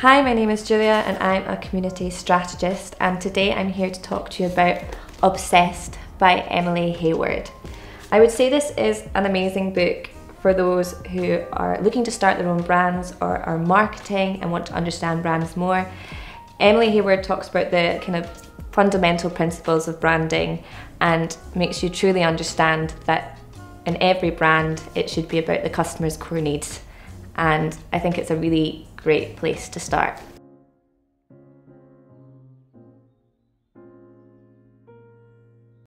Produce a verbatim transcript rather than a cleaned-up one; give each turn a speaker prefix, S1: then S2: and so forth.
S1: Hi, my name is Julia and I'm a community strategist, and today I'm here to talk to you about Obsessed by Emily Heyward. I would say this is an amazing book for those who are looking to start their own brands or are marketing and want to understand brands more. Emily Heyward talks about the kind of fundamental principles of branding and makes you truly understand that in every brand it should be about the customer's core needs, and I think it's a really great place to start.